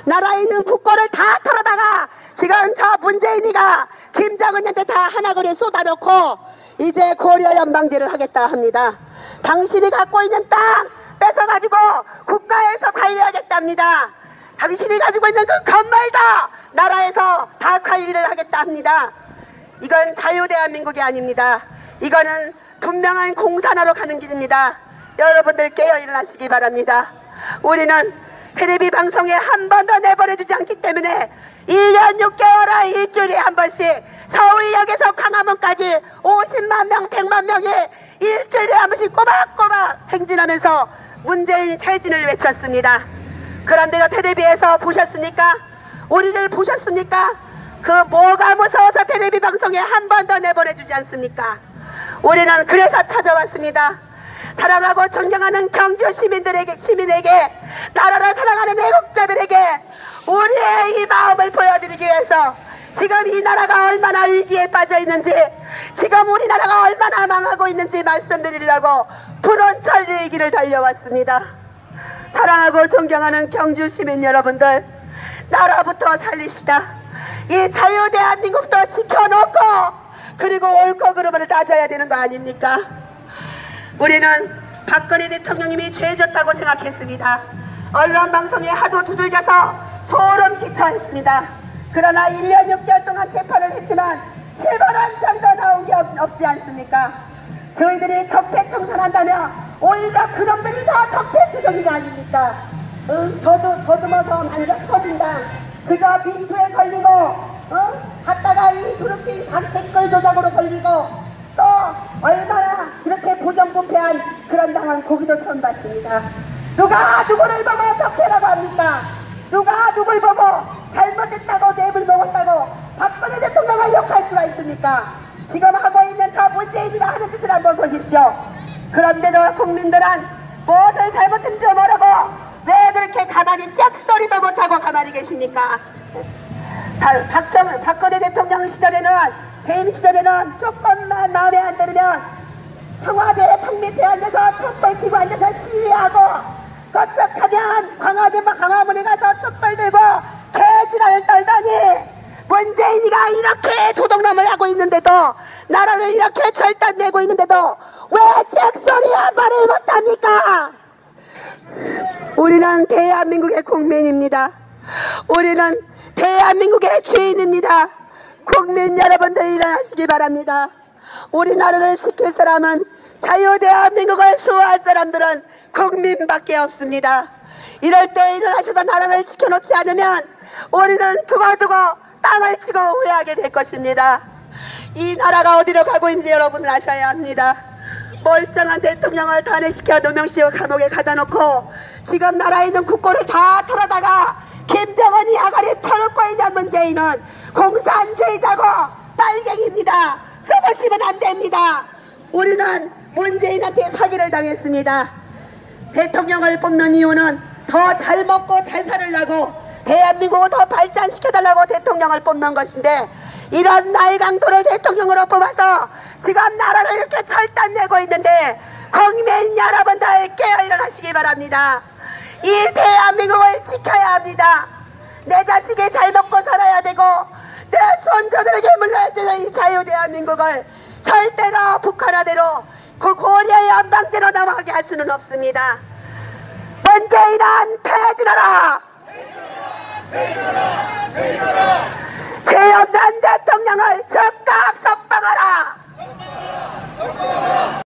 나라에 있는 국고를 다 털어다가 지금 저 문재인이가 김정은한테 다 하나그래 쏟아놓고 이제 고려 연방제를 하겠다 합니다. 당신이 갖고 있는 땅 뺏어가지고 국가에서 관리하겠답니다. 당신이 가지고 있는 그 건물도 나라에서 다 관리를 하겠다 합니다. 이건 자유대한민국이 아닙니다. 이거는 분명한 공산화로 가는 길입니다. 여러분들 깨어 일어나시기 바랍니다. 우리는 텔레비 방송에 한 번도 내보내주지 않기 때문에 1년 6개월에 일주일에 한 번씩 서울역에서 광화문까지 50만 명, 100만 명이 일주일에 한 번씩 꼬박꼬박 행진하면서 문재인 퇴진을 외쳤습니다. 그런데요, 텔레비에서 보셨습니까? 우리를 보셨습니까? 그 뭐가 무서워서 텔레비 방송에 한 번도 내보내주지 않습니까? 우리는 그래서 찾아왔습니다. 사랑하고 존경하는 경주 시민에게 나라를 사랑하는 애국자들에게 우리의 이 마음을 보여드리기 위해서 지금 이 나라가 얼마나 위기에 빠져 있는지, 지금 우리나라가 얼마나 망하고 있는지 말씀드리려고 푸른 천리의 길을 달려왔습니다. 사랑하고 존경하는 경주 시민 여러분들, 나라부터 살립시다. 이 자유대한민국도 지켜놓고 그리고 옳고 그름을 따져야 되는 거 아닙니까? 우리는 박근혜 대통령님이 죄졌다고 생각했습니다. 언론방송에 하도 두들겨서 소름 끼쳐했습니다. 그러나 1년 6개월 동안 재판을 했지만 실버 한 장도 나온 게 없지 않습니까? 저희들이 적폐청산한다면 오히려 그놈들이 다 적폐투정이가 아닙니까? 더듬어서 만져 터진다. 그저 빈투에 걸리고 갔다가 이 그렇게 댓글 조작으로 걸리고 또 얼마나 그렇게 부정부패한 그런 당한 고기도 처음 봤습니다. 누가 누구를 보고 적폐라고 합니까? 누가 누굴 보고 잘못했다고 뇌물 먹었다고 박근혜 대통령을 욕할 수가 있습니까? 지금 하고 있는 저 문재인이가 하는 짓을 한번 보십시오. 그런데도 국민들은 무엇을 잘못했는지 모르고 왜 그렇게 가만히 짝소리도 못하고 가만히 계십니까? 박근혜 대통령 시절에는, 개인 시절에는 조금만 마음에 안 들으면 청와대 턱 밑에 앉아서 촛불 켜고 앉아서 시위하고, 껐적하면 광화문에 가서 촛불 들고 개지랄을 떨더니 문재인이가 이렇게 도둑놈을 하고 있는데도, 나라를 이렇게 절단내고 있는데도 왜 짝소리 한 번을 못합니까? 우리는 대한민국의 국민입니다. 우리는 대한민국의 주인입니다. 국민 여러분들 일어나시기 바랍니다. 우리나라를 지킬 사람은, 자유대한민국을 수호할 사람들은 국민밖에 없습니다. 이럴 때 일어나셔서 나라를 지켜놓지 않으면 우리는 두고두고 땅을 치고 후회하게 될 것입니다. 이 나라가 어디로 가고 있는지 여러분은 아셔야 합니다. 멀쩡한 대통령을 탄핵시켜 노명시효 감옥에 가둬놓고 지금 나라에 있는 국고를 다 털어다가 김정은이 아가리 쳐놓고 있는 문재인은 공산주의자고 빨갱이입니다. 써보시면 안 됩니다. 우리는 문재인한테 사기를 당했습니다. 대통령을 뽑는 이유는 더 잘 먹고 잘 살으려고, 대한민국을 더 발전시켜달라고 대통령을 뽑는 것인데, 이런 나이강도를 대통령으로 뽑아서 지금 나라를 이렇게 절단내고 있는데 국민 여러분들 깨어 일어나시기 바랍니다. 이 대한민국을 지켜야 합니다. 내 자식이 잘 먹고 살아야 되고 내 손주들에게 물려야 되는 이 자유대한민국을 절대로 북한화대로 그 고려의 연방제로 넘어가게 할 수는 없습니다. 문재인은 퇴진하라! 퇴진하라! 퇴진하라!